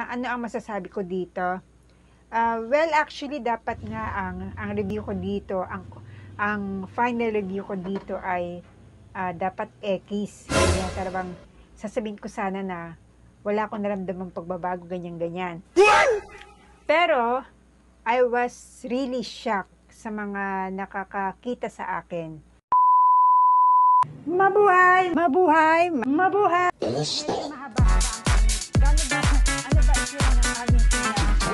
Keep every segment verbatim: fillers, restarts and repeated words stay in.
ano ang masasabi ko dito? Uh, well, actually, dapat nga ang, ang review ko dito, ang, ang final review ko dito ay uh, dapat X. Kaya talagang sasabihin ko sana na wala akong naramdamang pagbabago, ganyan-ganyan. Pero, I was really shocked sa mga nakakakita sa akin. Mabuhay! Mabuhay! Mabuhay! Medyo mahaba-haba ang gano'n ba? Ano ba ito ng aming tindahan?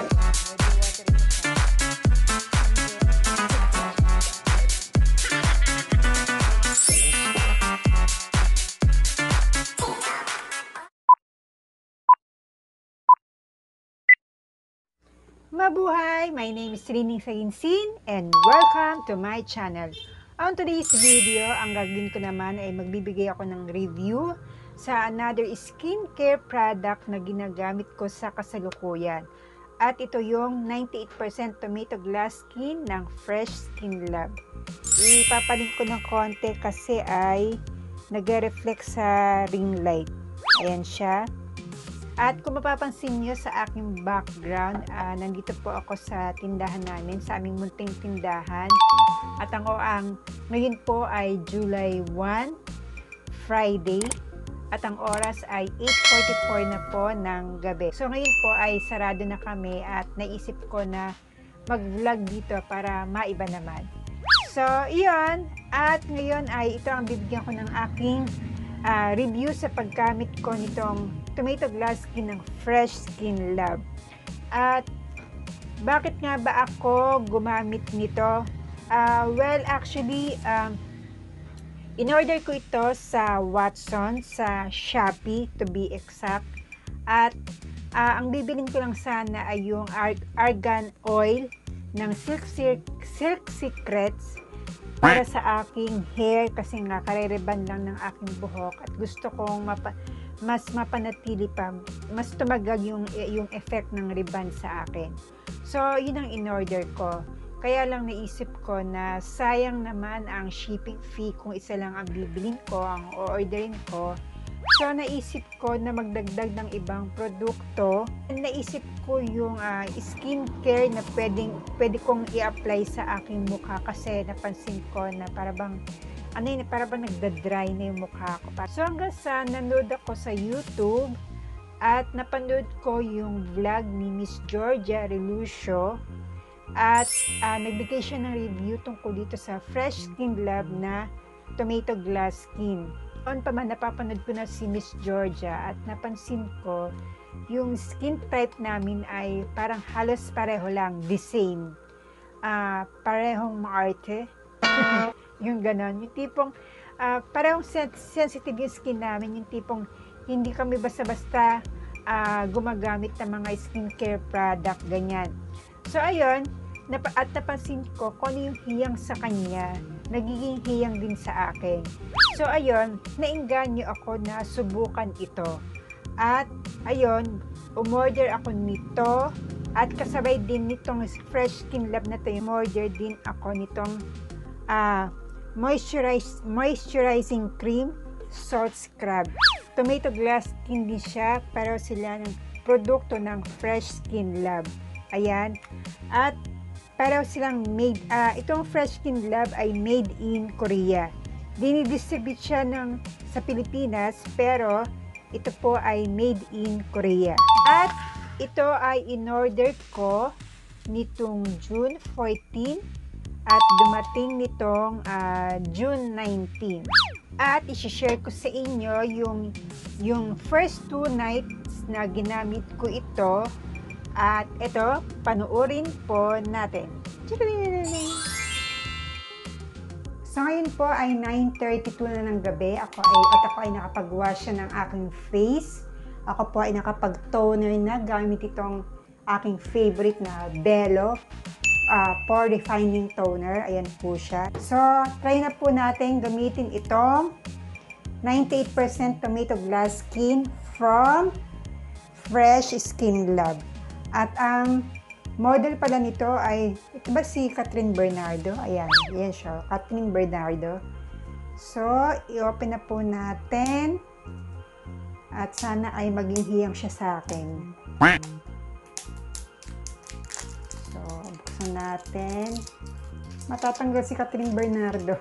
Mabuhay! My name is Rining Saginsin and welcome to my channel. On today's video, ang gagawin ko naman ay magbibigay ako ng review sa another skincare product na ginagamit ko sa kasalukuyan. At ito yung ninety-eight percent Tomato Glass Skin ng Fresh Skin Lab. Ipapaling ko ng konti kasi ay nag-reflect sa ring light. Ayan siya. At kung mapapansin nyo sa aking background, uh, nandito po ako sa tindahan namin, sa aming munting tindahan. At ang, ang ngayon po ay July first, Friday. At ang oras ay eight forty-four na po ng gabi. So ngayon po ay sarado na kami at naisip ko na mag-vlog dito para maiba naman. So iyon, at ngayon ay ito ang bibigyan ko ng aking uh, review sa paggamit ko nitong Tomato Glass Skin ng Fresh Skin Lab. At bakit nga ba ako gumamit nito? Uh, well, actually, um, in-order ko ito sa Watson, sa Shopee to be exact. At uh, ang bibilin ko lang sana ay yung Ar Argan Oil ng Silk, Silk, Silk Secrets para sa aking hair kasi nga kareriban lang ng aking buhok at gusto kong mapa mas mapanatili pa, mas tumagal yung, yung effect ng ribbon sa akin. So, yun ang in-order ko. Kaya lang naisip ko na sayang naman ang shipping fee kung isa lang ang bibilin ko, ang o-orderin ko. So, naisip ko na magdagdag ng ibang produkto. Naisip ko yung uh, skincare na pwedeng, pwede kong i-apply sa aking mukha kasi napansin ko na parang ano yun, para ba nagda-dry na yung mukha ko. So hanggang sa nanood ako sa YouTube at napanood ko yung vlog ni Miss Georgia Relucio at uh, nagbigay siya ng review tungkol dito sa Fresh Skin Lab na Tomato Glass Skin. On pa man, napapanood ko na si Miss Georgia at napansin ko yung skin type namin ay parang halos pareho lang, the same. Uh, parehong maarte. Yung ganon, yung tipong uh, parang sensitive yung skin namin, yung tipong hindi kami basta-basta uh, gumagamit ng mga skincare product, ganyan. So ayun, napa at napansin ko kung ano yung hiyang sa kanya, nagiging hiyang din sa akin. So ayun, nainganyo ako na subukan ito. At ayun, umorder ako nito at kasabay din nitong Fresh Skin Lab na to, umorder din ako nitong uh, Moisturize, moisturizing cream, salt scrub. Tomato glass skin din siya, pero sila ng produkto ng Fresh Skin Lab. Ayan. At pero silang made, uh, itong Fresh Skin Lab ay made in Korea. Dinidistribute siya ng, sa Pilipinas, pero ito po ay made in Korea. At ito ay in-order ko nitong June fourteen. At dumating nitong uh, June nineteen. At isi-share ko sa inyo yung, yung first two nights na ginamit ko ito. At ito, panoorin po natin. So ngayon po ay nine thirty-two na ng gabi. Ako ay, at ako ay nakapag-wash ng aking face. Ako po ay nakapag-toner na gamit itong aking favorite na Bello. Uh, pore refining toner. Ayan po siya. So, try na po natin gamitin itong ninety-eight percent Tomato Glass Skin from Fresh Skin Lab. At ang model pala nito ay, ito ba si Catherine Bernardo? Ayan, yan siya. Catherine Bernardo. So, i-open na po natin. At sana ay maging hiyang siya sa akin. So, buksan natin. Matatanggal si Catherine Bernardo.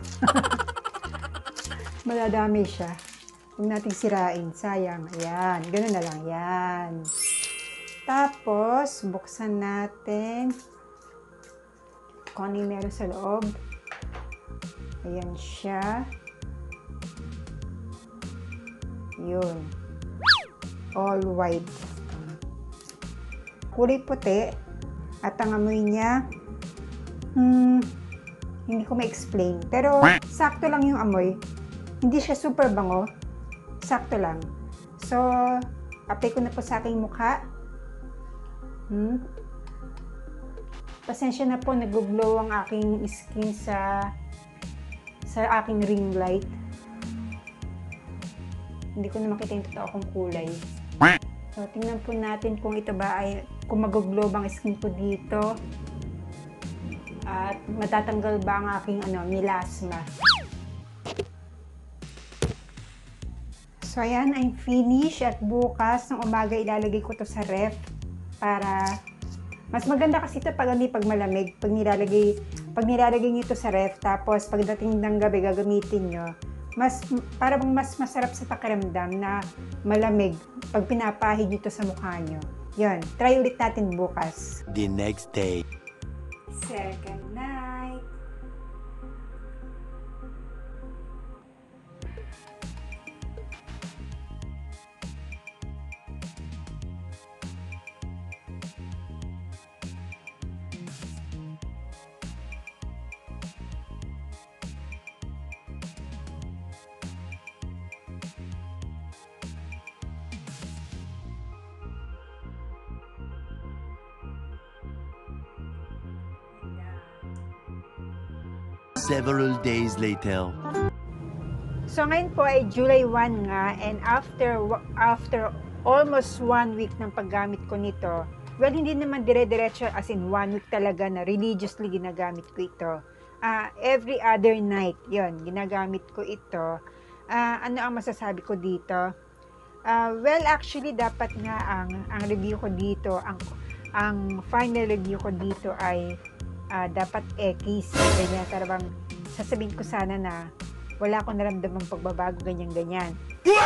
Maladami siya. Huwag nating sirain. Sayang. Ayan. Ganun na lang. Yan. Tapos, buksan natin kung ano yung meron sa loob. Ayan siya. Yun. All white. Kulay puti. At ang amoy niya, hmm, hindi ko ma-explain. Pero, sakto lang yung amoy. Hindi siya super bango. Sakto lang. So, apply ko na po sa aking mukha. Hmm. Pasensya na po, nag-glow ang aking skin sa sa aking ring light. Hindi ko na makita yung totoo kong kulay. So, tingnan po natin kung ito ba ay, kung mag-glow ang skin ko dito. At matatanggal ba ang aking ano, melasma. So, ayan, I'm finished. At bukas ng umaga ilalagay ko to sa ref. Para, mas maganda kasi ito pag hindi pag malamig. Pag nilalagay, pag nilalagay nyo ito sa ref, tapos pagdating ng gabi gagamitin nyo, mas, para bang mas masarap sa pakiramdam na malamig pag pinapahid nyo ito sa mukha nyo. Yun, try ulit natin bukas. The next day. Second night. Several days later. So ngayon po ay July first nga, and after after almost one week ng paggamit ko nito, well, hindi naman dire-diretso as in one week talaga na religiously ginagamit ko ito. Uh, every other night, yon ginagamit ko ito. Uh, ano ang masasabi ko dito? Uh, well, actually, dapat nga ang, ang review ko dito, ang, ang final review ko dito ay Uh, dapat X, ganyan, tarabang sasabihin ko sana na wala akong naramdamang pagbabago, ganyan-ganyan.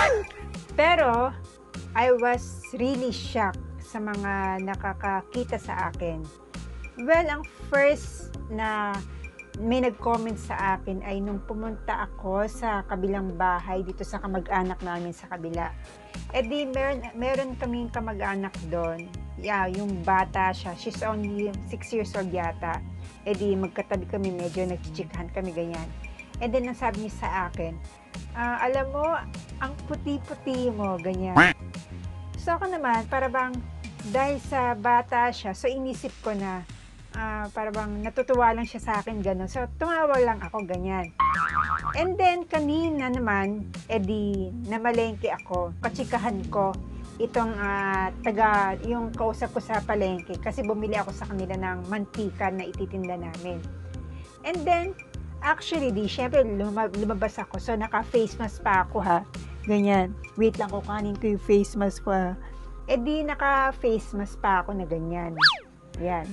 Pero, I was really shocked sa mga nakakakita sa akin. Well, ang first na may nag-comment sa akin ay nung pumunta ako sa kabilang bahay dito sa kamag-anak namin sa kabila. E di, meron, meron kaming kamag-anak doon. Yeah, yung bata siya. She's only six years old yata. E di, magkatabi kami, medyo nagchichikahan kami, ganyan. And then, ang sabi niya sa akin, uh, alam mo, ang puti-puti mo, ganyan. So, ako naman, para bang, dahil sa bata siya, so inisip ko na, uh, para bang natutuwa lang siya sa akin, gano'n. So, tumawa lang ako, ganyan. And then, kanina naman, edi, namalengke ako, kachikahan ko, itong uh, taga, yung kausap ko sa palengke, kasi bumili ako sa kanila ng mantika na ititinda namin. And then, actually, di, syempre, lumabas ako, so naka-face mask pa ako, ha, ganyan. Wait lang, kukanin ko yung face mask ko, ha. E di, naka-face mask pa ako na ganyan. Yan.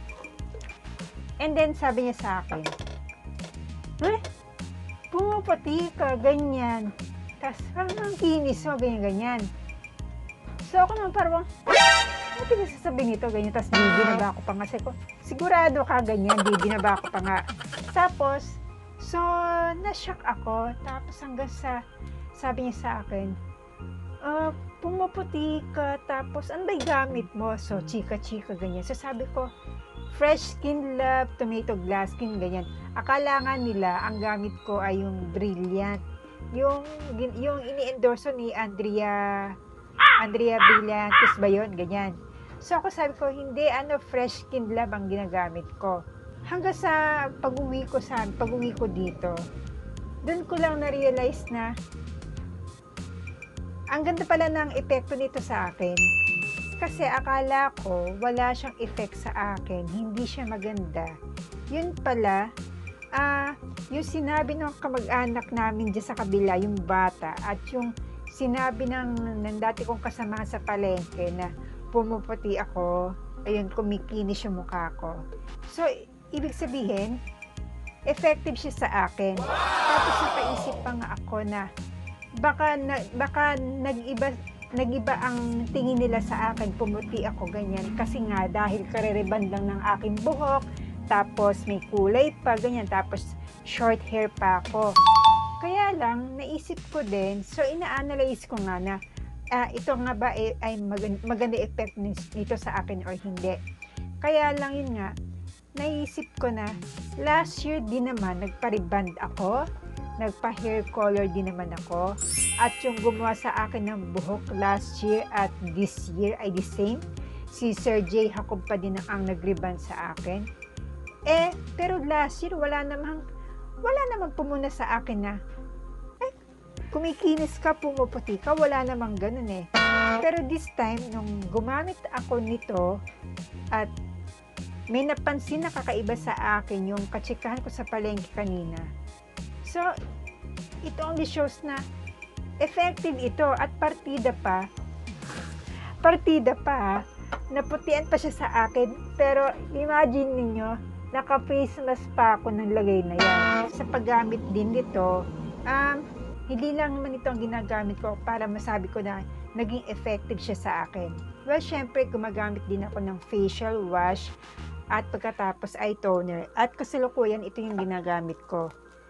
And then, sabi niya sa akin, eh, pumuputi ka, ganyan. Tapos, ang kinis mo, ganyan, ganyan. So, ako naman parang, ano pinagsasabi nito, ganyan. Tapos, di binaba ko pa nga. Ko, sigurado ka, ganyan. Di binaba ko pa nga. Tapos, so, na-shock ako. Tapos, hanggang sa, sabi niya sa akin, uh, pumuputi ka. Tapos, ano ba'y gamit mo? So, chika-chika, ganyan. So, sabi ko, Fresh Skin Lab Tomato Glass Skin, ganyan. Akala nga nila, ang gamit ko ay yung Brilliant. Yung, yung ini-endorso ni Andrea... Andrea Brillantes ba yun? Ganyan. So ako sabi ko, hindi, ano, Fresh Skin Lab ang ginagamit ko. Hanggang sa pag-uwi ko sa pag-uwi ko dito, doon ko lang na-realize na ang ganda pala ng epekto nito sa akin. Kasi akala ko wala siyang effect sa akin, hindi siya maganda. Yun pala, ah, uh, yung sinabi ng kamag-anak namin dyan sa kabila, yung bata, at yung sinabi ng, ng dati kong kasama sa palengke na pumuputi ako, ayun, kumikinis yung mukha ko. So, ibig sabihin, effective siya sa akin. Tapos napaisip pa nga ako na baka, na, baka nag-iba, nag-iba ang tingin nila sa akin, pumuti ako ganyan. Kasi nga, dahil kareriban lang ng aking buhok, tapos may kulay pa, ganyan, tapos short hair pa ako. Kaya lang, naisip ko din, so ina-analyze ko nga na, uh, ito nga ba ay, ay maganda, maganda effect nito sa akin or hindi. Kaya lang yun nga, naisip ko na, last year din naman, nagpa-reband ako, nagpa-hair color din naman ako, at yung gumawa sa akin ng buhok last year at this year ay the same. Si Sir J. Jacob pa din ang nag-reband sa akin. Eh, pero last year, wala namang, wala namang pumuna sa akin na, eh, kumikinis ka, pumuputi ka, wala namang ganun eh. Pero this time, nung gumamit ako nito, at may napansin na kakaiba sa akin yung katsikahan ko sa palengke kanina. So, it only shows na effective ito at partida pa. Partida pa, naputian pa siya sa akin. Pero imagine ninyo, naka-face mask pa ako ng lagay na yan. Sa paggamit din nito, um, hindi lang naman ito ang ginagamit ko para masabi ko na naging effective siya sa akin. Well, syempre, gumagamit din ako ng facial wash at pagkatapos eye toner. At kasalukuyan, ito yung ginagamit ko.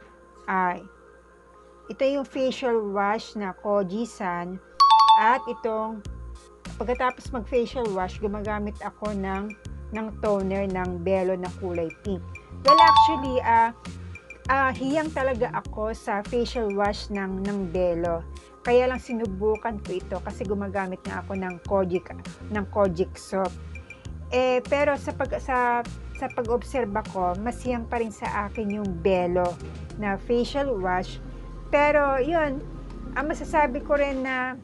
Ay, ito yung facial wash na Kojisan. At itong, pagkatapos mag-facial wash, gumagamit ako ng, ng toner ng Belo na kulay pink. Well, actually, ah, uh, uh, hiyang talaga ako sa facial wash ng, ng Belo. Kaya lang sinubukan ko ito kasi gumagamit nga ako ng Kojic, ng Kojic soap. Eh, pero sa pag sa sa pag-obserba ko, mas hiyang pa rin sa akin yung Belo na facial wash. Pero yun, ang masasabi ko rin na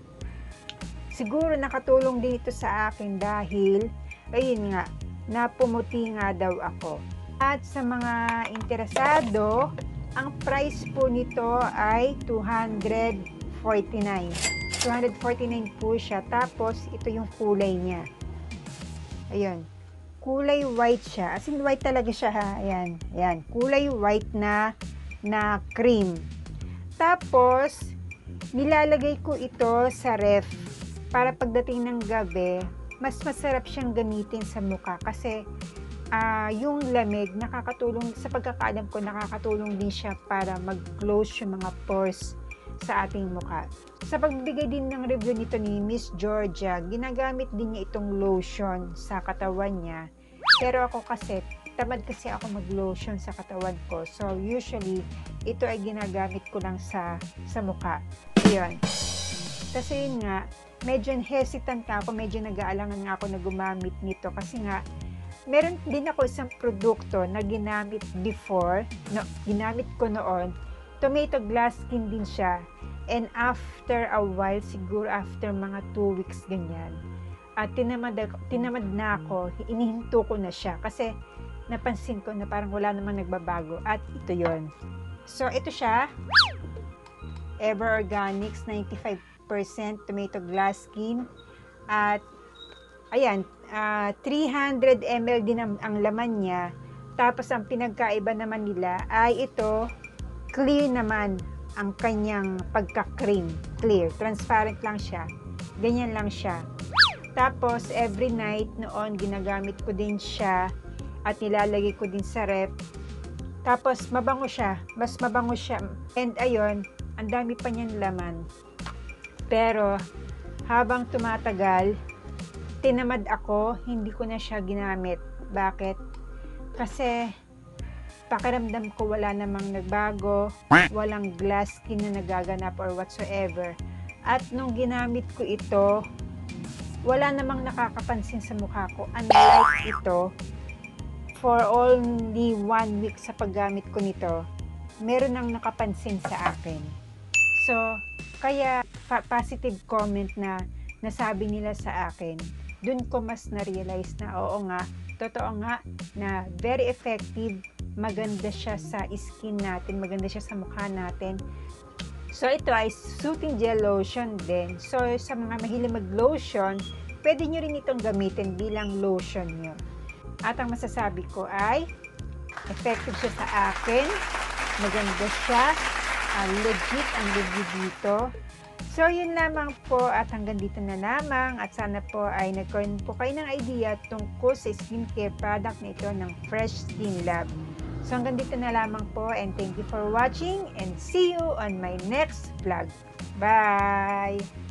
siguro nakatulong din ito sa akin dahil ayun nga, napumuti nga daw ako. At sa mga interesado, ang price po nito ay two hundred forty-nine. two hundred forty-nine po siya. Tapos ito yung kulay niya. Ayun. Kulay white siya. As in white talaga siya ha. Ayan. Ayan. Kulay white na na cream. Tapos nilalagay ko ito sa ref para pagdating ng gabi, mas masarap siyang gamitin sa mukha kasi uh, yung lamig nakakatulong, sa pagkakaalam ko, nakakatulong din siya para mag-close yung mga pores sa ating mukha. Sa pagbibigay din ng review nito ni Miss Georgia, ginagamit din niya itong lotion sa katawan niya. Pero ako kasi, tamad kasi ako mag-lotion sa katawan ko. So, usually, ito ay ginagamit ko lang sa, sa mukha. Yun. Kasi yun nga, medyo hesitant na ako, medyo nag-aalangan nga ako na gumamit nito. Kasi nga, meron din ako isang produkto na ginamit before, no, ginamit ko noon. Tomato glass skin din siya. And after a while, siguro after mga two weeks ganyan, at tinamad, tinamad na ako, inihinto ko na siya. Kasi napansin ko na parang wala namang nagbabago. At ito yon. So, ito siya. Ever Organics, ninety-five percent tomato glass skin. At, ayan, uh, three hundred milliliters din ang, ang laman niya. Tapos, ang pinagkaiba naman nila ay ito, clear naman ang kanyang pagka-cream. Clear. Transparent lang siya. Ganyan lang siya. Tapos, every night noon, ginagamit ko din siya at nilalagay ko din sa ref. Tapos, mabango siya. Mas mabango siya. And ayun, ang dami pa niyan laman. Pero, habang tumatagal, tinamad ako, hindi ko na siya ginamit. Bakit? Kasi, pakiramdam ko wala namang nagbago, walang glass skin na nagaganap or whatsoever. At nung ginamit ko ito, wala namang nakakapansin sa mukha ko. Unlike ito, for only one week sa paggamit ko nito, meron nang nakapansin sa akin. So, kaya positive comment na nasabi nila sa akin, dun ko mas na-realize na oo nga, totoo nga na very effective, maganda siya sa skin natin, maganda siya sa mukha natin. So, ito ay soothing gel lotion din. So, sa mga mahilig mag-lotion, pwede nyo rin itong gamitin bilang lotion nyo. At ang masasabi ko ay effective siya sa akin, maganda siya, uh, legit ang review dito. So, yun lamang po at hanggang dito na lamang at sana po ay nagkaroon po kayo ng idea tungkol sa skincare product na ito ng Fresh Skin Lab. So, hanggang dito na lamang po and thank you for watching and see you on my next vlog. Bye!